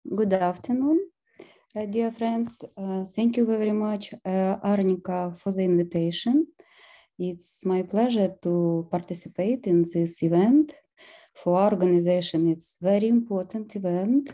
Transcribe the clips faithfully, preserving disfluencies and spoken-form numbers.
Good afternoon, uh, dear friends. Uh, thank you very much, uh, Arnika, for the invitation. It's my pleasure to participate in this event. For our organization, it's a very important event.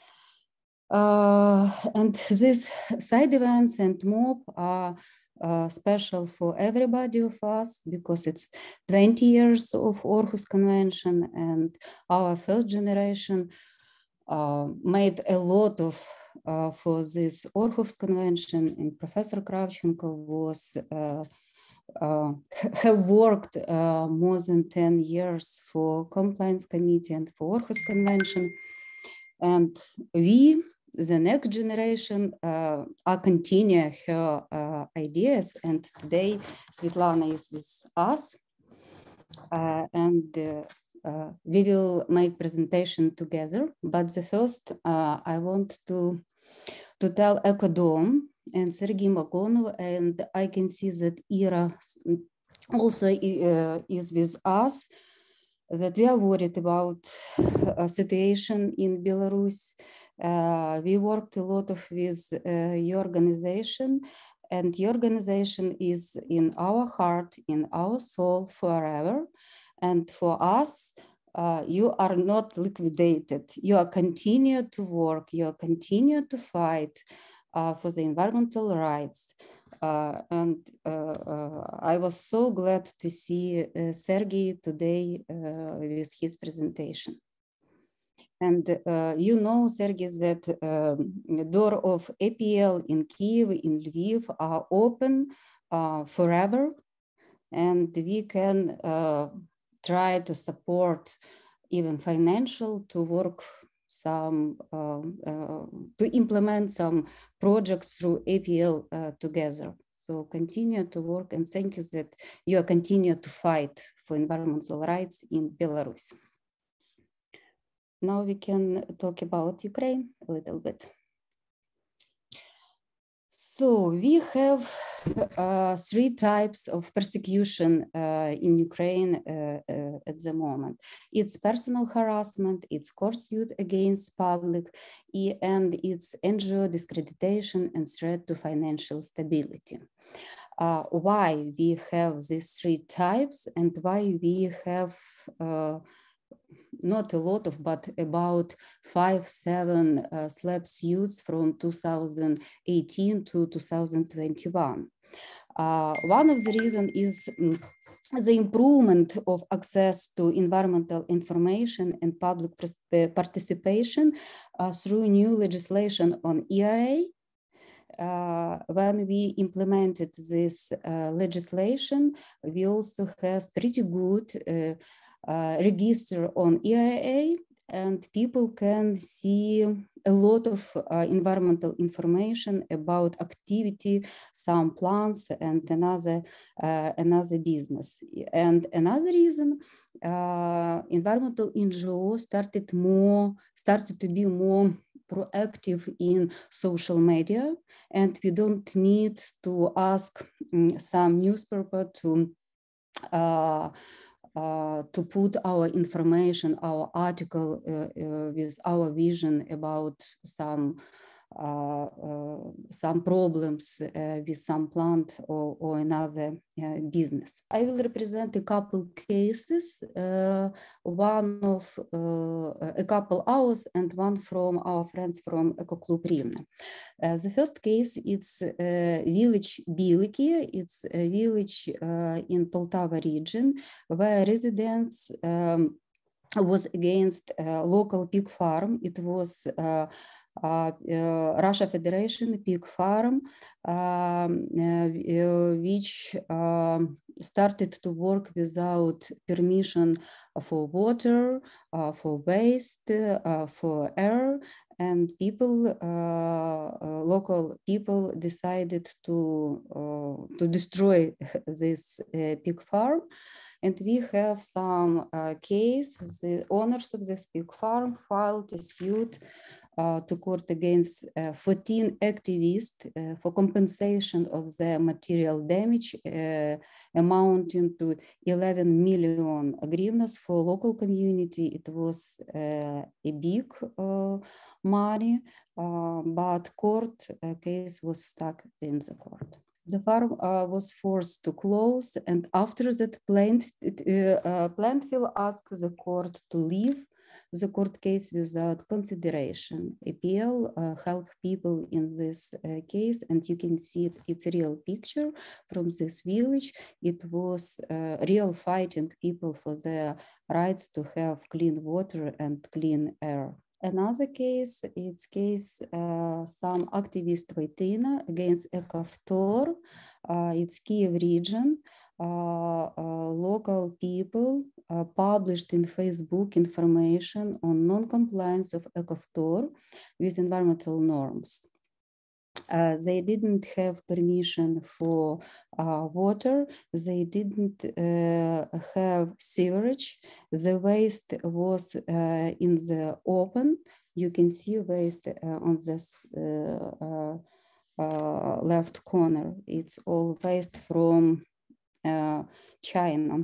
Uh, and these side events and M O P are uh, special for everybody of us because it's twenty years of Aarhus Convention, and our first generation uh, made a lot of uh, for this Aarhus Convention, and Professor Kravchenko was uh, uh, have worked uh, more than ten years for Compliance Committee and for Aarhus Convention. And we, the next generation, uh, are continue her uh, ideas. And today, Svetlana is with us. Uh, and uh, uh, we will make presentation together. But the first, uh, I want to, to tell Ekodom and Sergei Magonov, and I can see that Ira also uh, is with us, that we are worried about a situation in Belarus. Uh, we worked a lot of with uh, your organization, and your organization is in our heart, in our soul forever. And for us, uh, you are not liquidated. You are continue to work, you are continue to fight uh, for the environmental rights. Uh, and uh, uh, I was so glad to see uh, Sergei today uh, with his presentation. And uh, you know, Sergei, that uh, the door of A P L in Kiev, in Lviv are open uh, forever. And we can uh, try to support even financial to work some, uh, uh, to implement some projects through A P L uh, together. So continue to work, and thank you that you continue to fight for environmental rights in Belarus. Now we can talk about Ukraine a little bit. So we have uh, three types of persecution uh, in Ukraine uh, uh, at the moment. It's personal harassment, it's coerced against public, and it's N G O discreditation and threat to financial stability. Uh, why we have these three types, and why we have uh, not a lot of, but about five, seven uh, slab suits from two thousand eighteen to two thousand twenty-one. Uh, one of the reasons is um, the improvement of access to environmental information and public participation uh, through new legislation on E I A. Uh, when we implemented this uh, legislation, we also have pretty good uh, Uh, register on E I A, and people can see a lot of uh, environmental information about activity, some plants, and another uh, another business. And another reason, uh, environmental N G O started more started to be more proactive in social media, and we don't need to ask um, some newspaper to uh, Uh, to put our information, our article uh, uh, with our vision about some uh, uh, some problems uh, with some plant or, or another uh, business. I will represent a couple cases, uh, one of uh, a couple hours and one from our friends from Eco Club Rivne. Uh, the first case, it's uh, village Biliki. It's a village uh, in Poltava region where residents um, was against uh, local pig farm. It was uh, uh, uh, Russia Federation pig farm, um, uh, which uh, started to work without permission for water, uh, for waste, uh, for air. And people, uh, uh, local people decided to, uh, to destroy this uh, pig farm. And we have some uh, case, the owners of this pig farm filed a suit uh, to court against uh, fourteen activists uh, for compensation of the material damage uh, amounting to eleven million hryvnias for local community. It was uh, a big uh, money, uh, but court uh, case was stuck in the court. The farm uh, was forced to close, and after that, Plant, uh, uh, Plantville asked the court to leave the court case without consideration. A P L uh, helped people in this uh, case, and you can see it's, it's a real picture from this village. It was uh, real fighting people for their rights to have clean water and clean air. Another case, it's case uh, some activist Vaitina against Ekavtor. Uh, it's Kiev region. Uh, uh, local people uh, published in Facebook information on non-compliance of Ekavtor with environmental norms. Uh, they didn't have permission for uh, water. They didn't uh, have sewerage. The waste was uh, in the open. You can see waste uh, on this uh, uh, left corner. It's all waste from uh, China.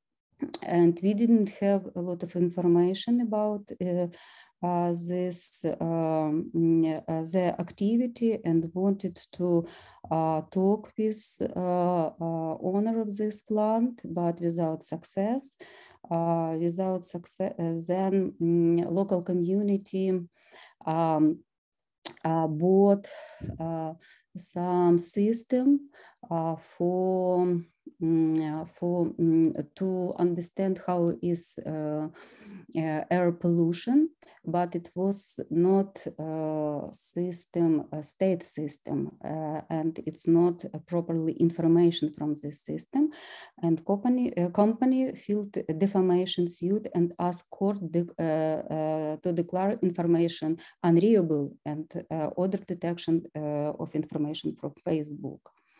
And we didn't have a lot of information about uh, uh, this um, uh, the activity, and wanted to uh, talk with uh, uh, owner of this plant, but without success. Uh, without success, then um, local community um, uh, bought uh, some system uh, for um, for um, to understand how is uh, uh, air pollution, but it was not a system, a state system, uh, and it's not properly information from this system. And company uh, company filed a defamation suit and asked court de uh, uh, to declare information unreliable and uh, order detection uh, of information from Facebook.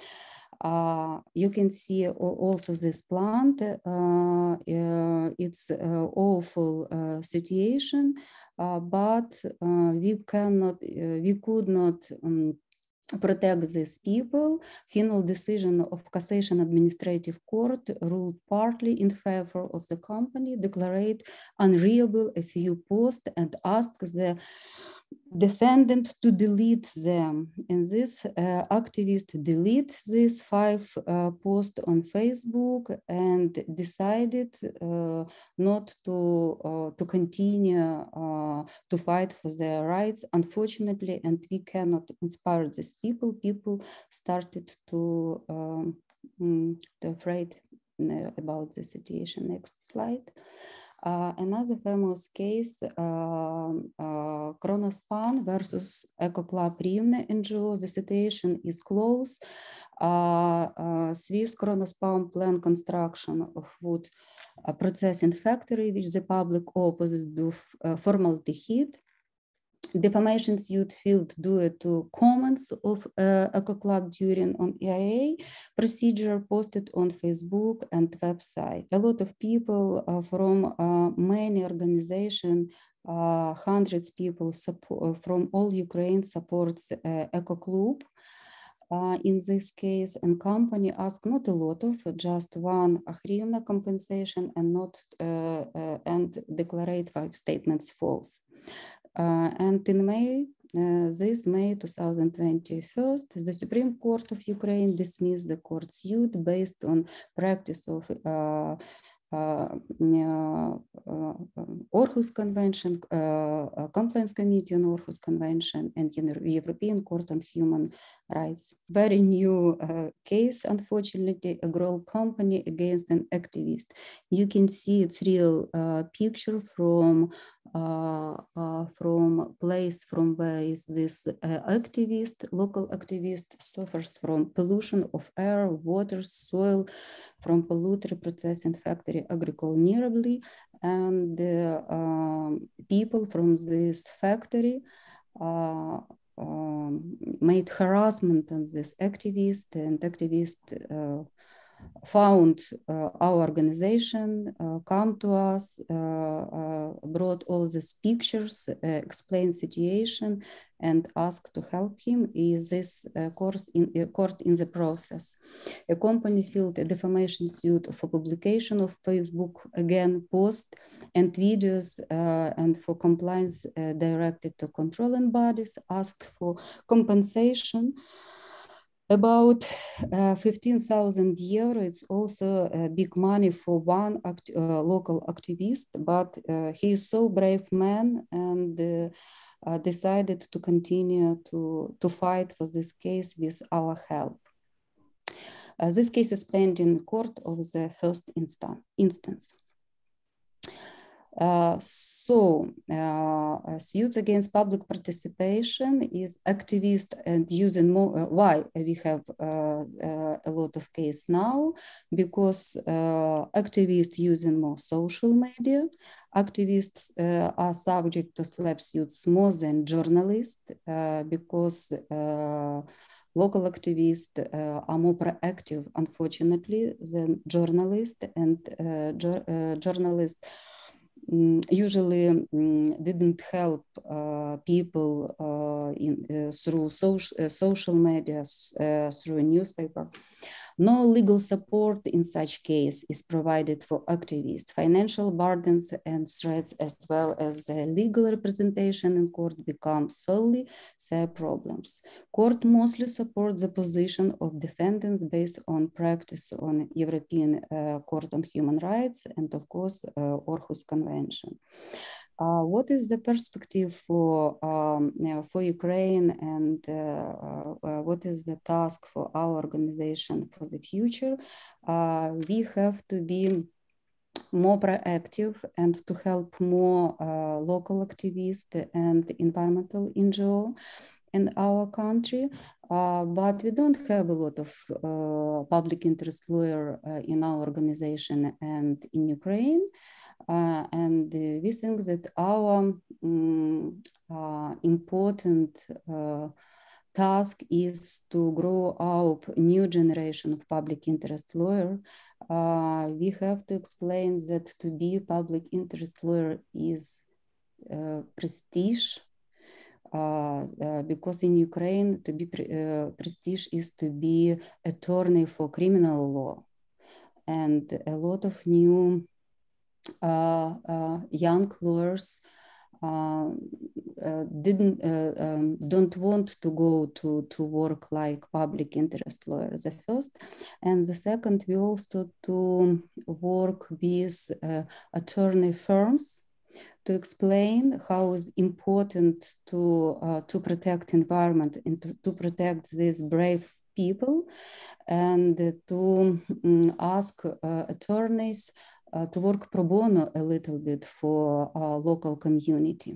Uh, you can see also this plant. Uh, uh, it's an awful uh, situation, uh, but uh, we cannot, uh, we could not um, protect these people. Final decision of Cassation Administrative Court ruled partly in favor of the company, declared unreadable a few posts, and asked the defendant to delete them. And this uh, activist deleted these five uh, posts on Facebook and decided uh, not to uh, to continue uh, to fight for their rights, unfortunately. And we cannot inspire these people. People started to um, to afraid about the situation. Next slide. Uh, another famous case, uh, uh, Kronospan versus Eco Club Rivne N G O. The situation is close. Uh, uh, Swiss Kronospan plan construction of food uh, processing factory, which the public opposed to uh, formaldehyde. Defamation suit filed due to comments of uh, Eco Club during on E I A procedure posted on Facebook and website. A lot of people uh, from uh, many organizations, uh, hundreds of people support, from all Ukraine supports uh, Eco Club. Uh, in this case, and company asked not a lot of, just one hryvnia compensation, and not uh, uh, and declared five statements false. Uh, and in May, uh, this May two thousand twenty-one, the Supreme Court of Ukraine dismissed the court suit based on practice of uh, uh, uh, uh, Aarhus Convention, uh, Compliance Committee on Aarhus Convention, and European Court on Human Rights. Very new uh, case, unfortunately, a girl company against an activist. You can see its real uh, picture from uh, uh, from place from where is this uh, activist, local activist suffers from pollution of air, water, soil, from polluter processing factory agriculturally, and uh, um, people from this factory uh, um, made harassment on this activist, and activist uh, found uh, our organization, uh, come to us, uh, uh, brought all these pictures, uh, explained situation, and asked to help him. Is this uh, course in uh, court in the process? A company filed a defamation suit for publication of Facebook again post and videos, uh, and for compliance uh, directed to controlling bodies, asked for compensation. About uh, fifteen thousand euro. It's also uh, big money for one act uh, local activist, but uh, he is so brave man and uh, uh, decided to continue to, to fight for this case with our help. Uh, this case is pending in court of the first instan instance. Uh, so, uh, suits against public participation is activist and using more. Uh, why we have uh, uh, a lot of case now? Because uh, activists using more social media. Activists uh, are subject to slap suits more than journalists uh, because uh, local activists uh, are more proactive, unfortunately, than journalists, and uh, jo uh, journalists usually um, didn't help uh, people uh, in, uh, through social, uh, social media, uh, through a newspaper. No legal support in such case is provided for activists. Financial burdens and threats, as well as uh, legal representation in court, become solely their problems. Court mostly supports the position of defendants based on practice on European uh, Court on Human Rights and, of course, uh, Aarhus Convention. Uh, what is the perspective for um, you know, for Ukraine, and uh, uh, what is the task for our organization for the future? Uh, we have to be more proactive and to help more uh, local activists and environmental N G O in our country, uh, but we don't have a lot of uh, public interest lawyer uh, in our organization and in Ukraine. Uh, and uh, we think that our um, uh, important uh, task is to grow up new generation of public interest lawyer. Uh, we have to explain that to be public interest lawyer is uh, prestige, uh, uh, because in Ukraine, to be pre uh, prestige is to be attorney for criminal law, and a lot of new Uh, uh, young lawyers uh, uh, didn't uh, um, don't want to go to to work like public interest lawyers. The first, and the second, we also to work with uh, attorney firms to explain how is important to uh, to protect environment and to, to protect these brave people, and to um, ask uh, attorneys uh, to work pro bono a little bit for uh, local community.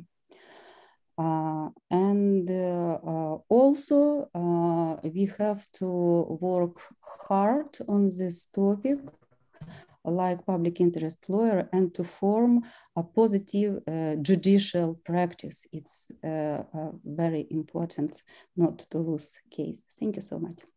Uh, and uh, uh, also uh, we have to work hard on this topic like public interest lawyer, and to form a positive uh, judicial practice. It's uh, uh, very important not to lose case. Thank you so much.